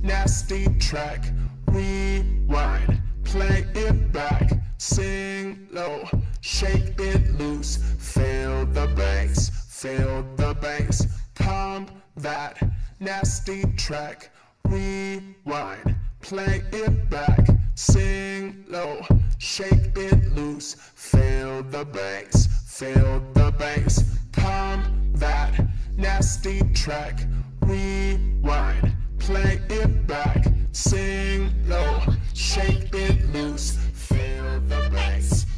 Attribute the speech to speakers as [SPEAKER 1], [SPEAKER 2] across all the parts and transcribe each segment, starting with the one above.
[SPEAKER 1] nasty track. Rewind, play it back, sing low, shake it loose, feel the bass, pump that nasty track. Rewind, play it back, sing low, shake it loose, feel the bass, pump that nasty track. Rewind, play it back, sing low, shake it loose, feel the bass,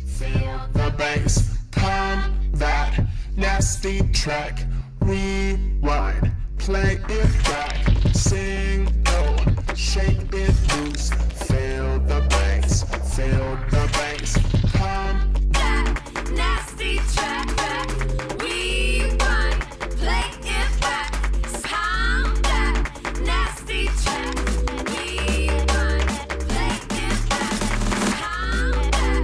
[SPEAKER 1] pump that nasty track. Rewind, play it back, sing low, shake it loose, feel the bass, pump
[SPEAKER 2] that nasty track. Rewind, play it back, pound that nasty track. Rewind, play it back, pound that.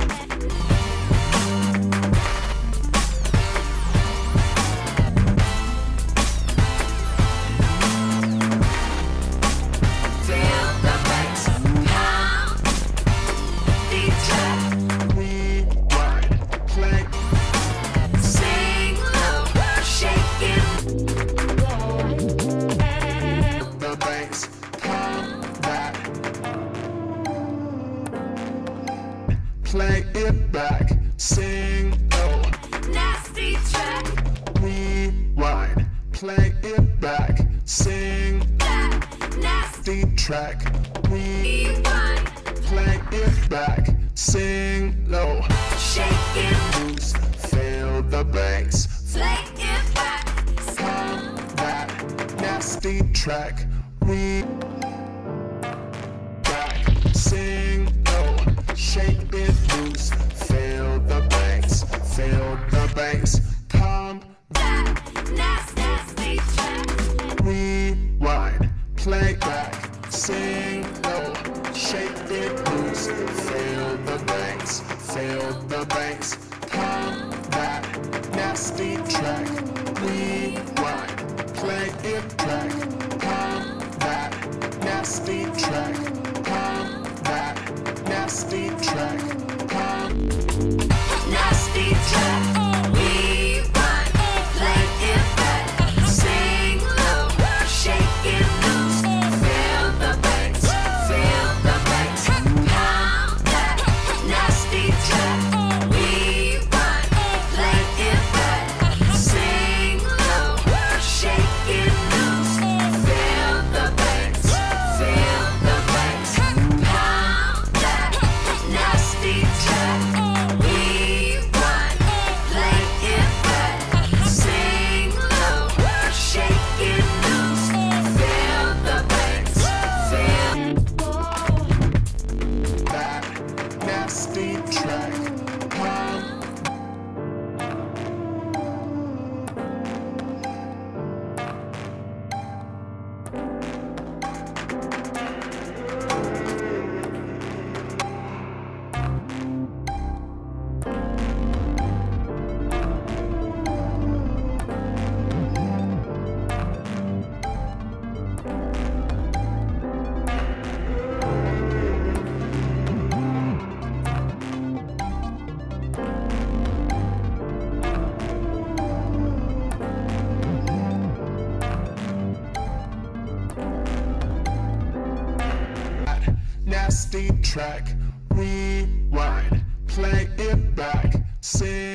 [SPEAKER 2] Feel the bass, pound the track.
[SPEAKER 1] rewind, play
[SPEAKER 2] Sing low, shake it.
[SPEAKER 1] the bass, pump that, play it back, sing low,
[SPEAKER 2] Nasty track.
[SPEAKER 1] rewind, play it back, sing
[SPEAKER 2] That nasty
[SPEAKER 1] track.
[SPEAKER 2] rewind.
[SPEAKER 1] Play it back, sing low,
[SPEAKER 2] Shake it,
[SPEAKER 1] loose, feel the bass,
[SPEAKER 2] play it back.
[SPEAKER 1] pump that nasty track. Back, sing low, shake it loose, feel the bass, pump
[SPEAKER 2] That nasty track.
[SPEAKER 1] rewind, play back, sing low, shake it loose, feel the bass, pump that nasty track. Rewind, play it back, pump that nasty track, pump that nasty track, pump.
[SPEAKER 2] Nasty track. Rewind, play it back. Sing low, shake it loose. Feel the bass, pound that nasty track. Rewind, play it back. Sing low, shake it loose. Feel the bass, pound that nasty track. Rewind, play it back. Sing low, shake it loose. Feel the bass,
[SPEAKER 1] That nasty track, pump. Nasty track, rewind, play it back, sing